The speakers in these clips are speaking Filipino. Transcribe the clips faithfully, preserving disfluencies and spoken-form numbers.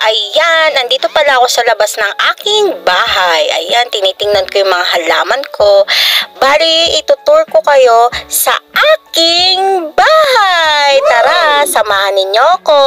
Ayan, nandito pala ako sa labas ng aking bahay. Ayan, tinitingnan ko yung mga halaman ko. Bali, itutour ko kayo sa aking bahay. Tara, samahan ninyo ko.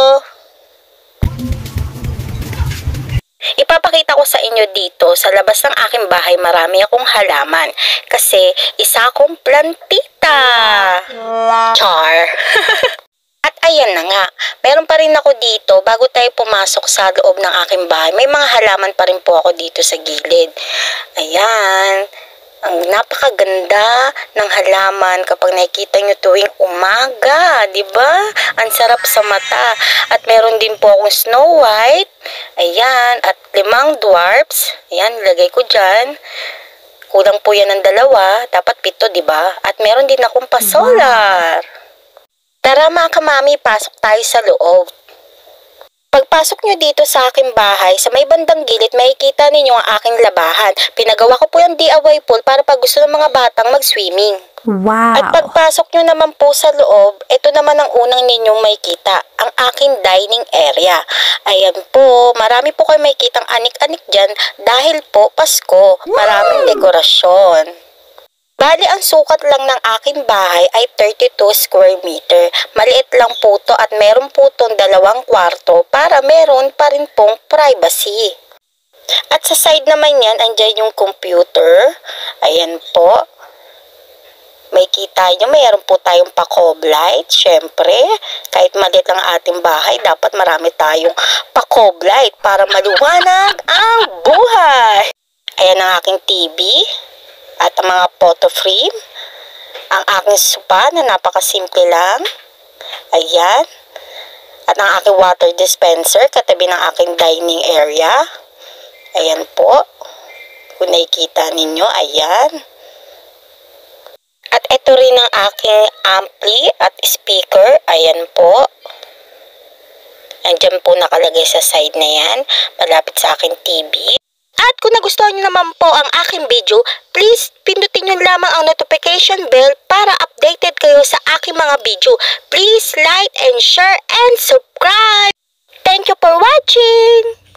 Ipapakita ko sa inyo dito, sa labas ng aking bahay, marami akong halaman. Kasi, isa akong plantita. Char. At ayan na nga, meron pa rin ako dito bago tayo pumasok sa loob ng aking bahay. May mga halaman pa rin po ako dito sa gilid. Ayan, ang napakaganda ng halaman kapag nakikita nyo tuwing umaga, di ba? Ang sarap sa mata. At meron din po akong Snow White. Ayan, at limang dwarfs. Ayan, lagay ko dyan. Kulang po yan ng dalawa. Dapat pito, di ba? At meron din akong pa-solar. Tara mga kamami, pasok tayo sa loob. Pagpasok nyo dito sa aking bahay, sa may bandang gilid, makikita ninyo ang aking labahan. Pinagawa ko po yung D I Y pool para pag gusto ng mga batang mag-swimming. Wow! At pagpasok nyo naman po sa loob, ito naman ang unang ninyong makikita, ang aking dining area. Ayan po, marami po kayo makikitang anik-anik dyan dahil po Pasko, maraming dekorasyon. Bali, ang sukat lang ng aking bahay ay thirty-two square meter. Maliit lang po to at meron po tong dalawang kwarto para meron pa rin pong privacy. At sa side naman yan, andyan yung computer. Ayan po. May kita nyo, mayroon po tayong pa-cob light. Siyempre, kahit maliit lang ating bahay, dapat marami tayong pa-cob light para maliwanag ang buhay. Ayan ang aking T V. At ang mga photo frame, ang aking sopa na napakasimple lang, ayan, at ang aking water dispenser katabi ng aking dining area, ayan po, kung nakikita ninyo, ayan. At ito rin ang aking ampli at speaker, ayan po, andyan po nakalagay sa side na yan, malapit sa aking T V. At kung nagustuhan nyo naman po ang aking video, please pindutin nyo lamang ang notification bell para updated kayo sa aking mga video. Please like and share and subscribe. Thank you for watching!